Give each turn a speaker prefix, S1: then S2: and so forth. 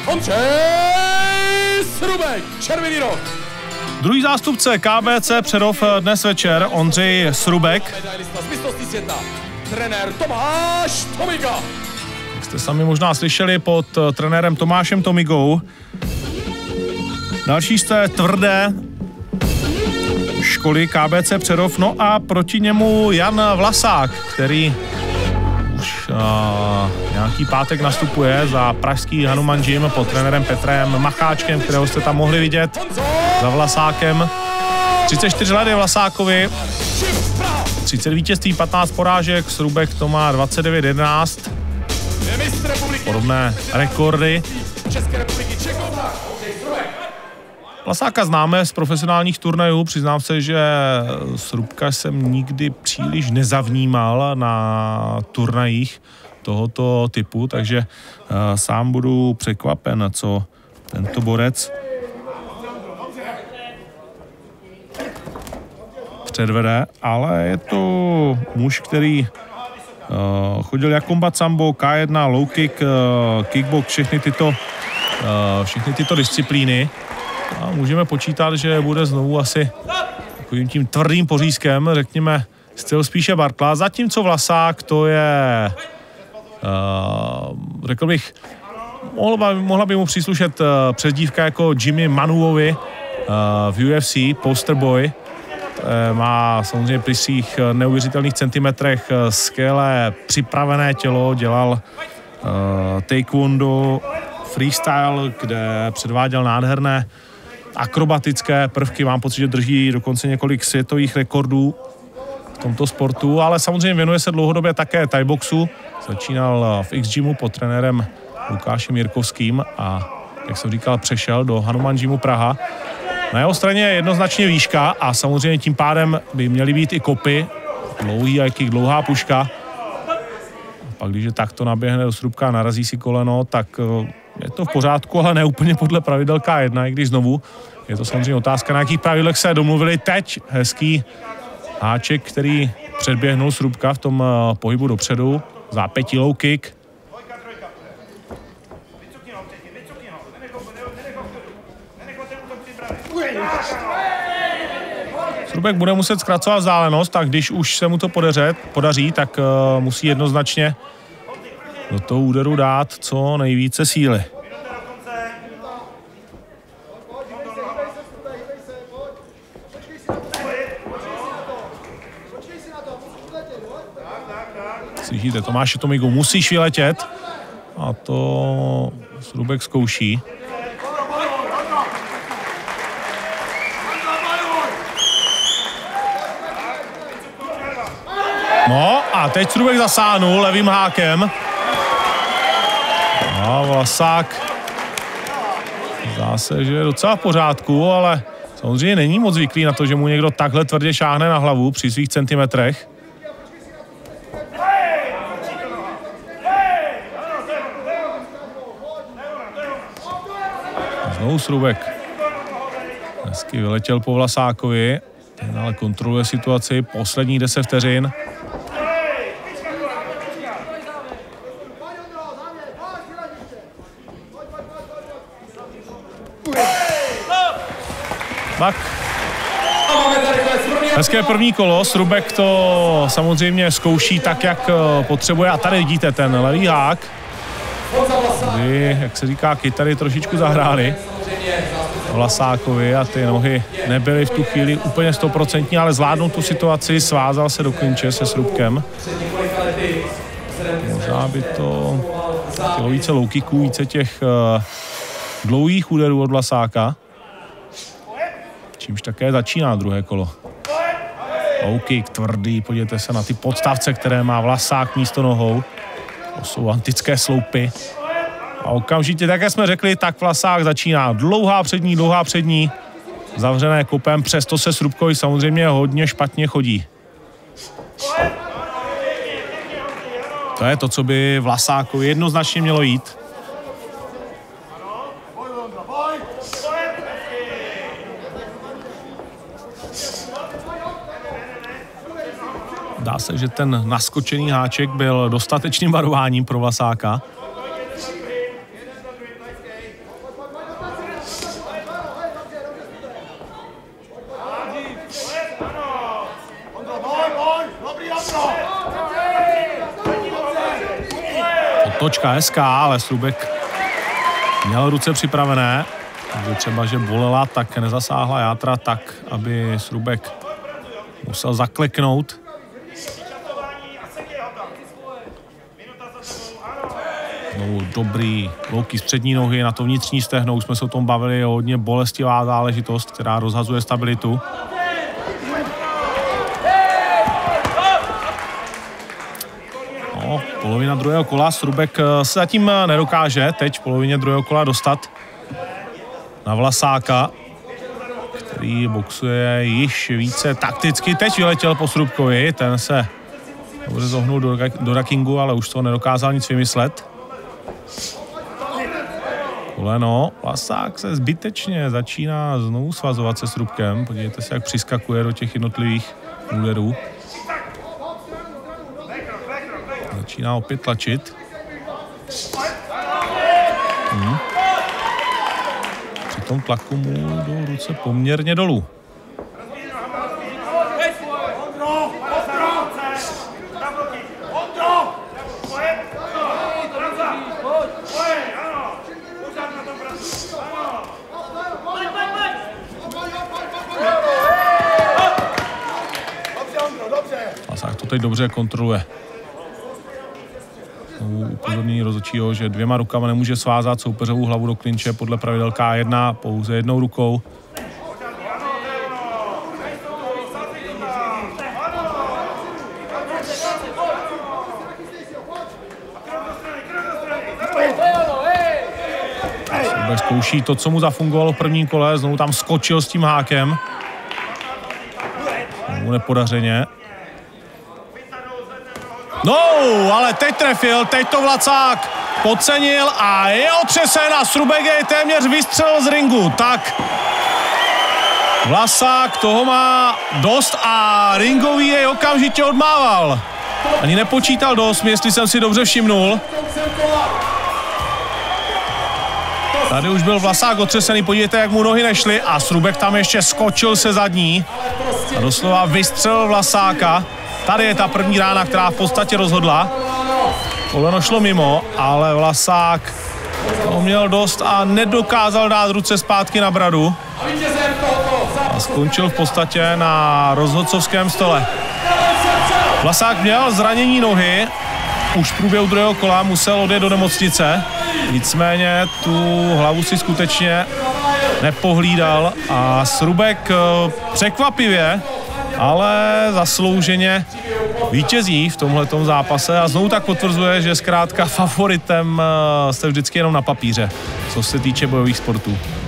S1: Ondřej Srubek, červený roh.
S2: Druhý zástupce KBC Přerov dnes večer, Ondřej Srubek.
S1: Medailista z mistrovství světa, trenér Tomáš Tomiga.
S2: Jak jste sami možná slyšeli pod trenérem Tomášem Tomigou. Další z té tvrdé školy KBC Přerov, no a proti němu Jan Vlasák, který už nějaký pátek nastupuje za pražský Hanuman Gym pod trenérem Petrem Macháčkem, kterého jste tam mohli vidět za Vlasákem. 34 let je Vlasákovi, 30 vítězství, 15 porážek, Srubek to má 29-11. Podobné rekordy. Vlasáka známe z profesionálních turnajů, přiznám se, že Srubka jsem nikdy příliš nezavnímal na turnajích tohoto typu, takže sám budu překvapen, co tento borec předvede, ale je to muž, který chodil jak kombat sambo, K1, low kick, kickbox, všechny tyto disciplíny. A můžeme počítat, že bude znovu asi takovým tím tvrdým pořízkem, řekněme, styl spíše Bartla, zatímco Vlasák to je, řekl bych, mohla by mu příslušet přezdívka jako Jimmy Manuovi v UFC, Poster Boy. Má samozřejmě při svých neuvěřitelných centimetrech skvělé připravené tělo, dělal taekwondo, freestyle, kde předváděl nádherné akrobatické prvky. Mám pocit, že drží dokonce několik světových rekordů v tomto sportu, ale samozřejmě věnuje se dlouhodobě také thaiboxu. Začínal v X-Gymu pod trenérem Lukášem Jirkovským a, jak jsem říkal, přešel do Hanuman Gymu Praha. Na jeho straně je jednoznačně výška a samozřejmě tím pádem by měly být i kopy, dlouhý a dlouhá puška. A pak, když je takto naběhne do Srubka a narazí si koleno, tak je to v pořádku, ale ne úplně podle pravidel K1, i když znovu je to samozřejmě otázka, na jakých pravidlech se domluvili teď. Hezký háček, který předběhnul Srubka v tom pohybu dopředu, zápětí low kick. Srubek bude muset zkracovat vzdálenost, a když už se mu to podaří, tak musí jednoznačně do toho úderu dát co nejvíce síly. Slyšíte, Tomáše Tomigu, musíš vyletět a to Srubek zkouší. No a teď Srubek zasáhnul levým hákem. A Vlasák zdá se, že je docela v pořádku, ale samozřejmě není moc zvyklý na to, že mu někdo takhle tvrdě šáhne na hlavu při svých centimetrech. Znovu Srubek. Hezky vyletěl po Vlasákovi, ten ale kontroluje situaci posledních 10 vteřin. Tak. Hezké první kolo, Srubek to samozřejmě zkouší tak, jak potřebuje a tady vidíte ten levý hák, kdy, jak se říká, kytary trošičku zahrály Vlasákovi a ty nohy nebyly v tu chvíli úplně 100%, ale zvládnul tu situaci, svázal se do klinče se Srubkem. Možná by to chtělo více low kicků, více těch dlouhých úderů od Vlasáka. Čímž také začíná druhé kolo. Low kick, tvrdý, podívejte se na ty podstavce, které má Vlasák místo nohou. To jsou antické sloupy. A okamžitě, tak jak jsme řekli, tak Vlasák začíná. Dlouhá přední, zavřené kopem, přesto se Srubkovi samozřejmě hodně špatně chodí. To je to, co by Vlasákovi jednoznačně mělo jít. Dá se, že ten naskočený háček byl dostatečným varováním pro Vlasáka. Otočka ale Srubek měl ruce připravené. Takže třeba, že bolela, tak nezasáhla játra tak, aby Srubek musel zakleknout. Znovu dobrý louký z přední nohy na to vnitřní stehno. Už jsme se o tom bavili, je hodně bolestivá záležitost, která rozhazuje stabilitu. No, polovina druhého kola. Srubek se zatím nedokáže teď v polovině druhého kola dostat na Vlasáka, který boxuje již více takticky. Teď vyletěl po Srubkovi, ten se dobře zohnul do rakingu, ale už to nedokázal nic vymyslet. Koleno, Vlasák se zbytečně začíná znovu svazovat se Srubkem. Podívejte se, jak přiskakuje do těch jednotlivých úderů. Začíná opět tlačit. Při tom tlaku mu jdou ruce poměrně dolů. Vlasák to teď dobře kontroluje. Upozornění rozhodčího, že dvěma rukama nemůže svázat soupeřovou hlavu do klinče podle pravidel K1, pouze jednou rukou. Srubek zkouší to, co mu zafungovalo v prvním kole, znovu tam skočil s tím hákem. Znovu nepodařeně. No, ale teď trefil, teď to Vlasák podcenil a je otřesen a Srubek jej téměř vystřelil z ringu. Tak Vlasák toho má dost a ringový jej okamžitě odmával. Ani nepočítal do 8, jestli jsem si dobře všimnul. Tady už byl Vlasák otřesený, podívejte, jak mu nohy nešly a Srubek tam ještě skočil se zadní a doslova vystřelil Vlasáka. Tady je ta první rána, která v podstatě rozhodla. Koleno šlo mimo, ale Vlasák to měl dost a nedokázal dát ruce zpátky na bradu. A skončil v podstatě na rozhodcovském stole. Vlasák měl zranění nohy, už v průběhu druhého kola musel odjet do nemocnice. Nicméně tu hlavu si skutečně nepohlídal a Srubek překvapivě, ale zaslouženě vítězí v tomhletom zápase a znovu tak potvrzuje, že zkrátka favoritem jste vždycky jenom na papíře, co se týče bojových sportů.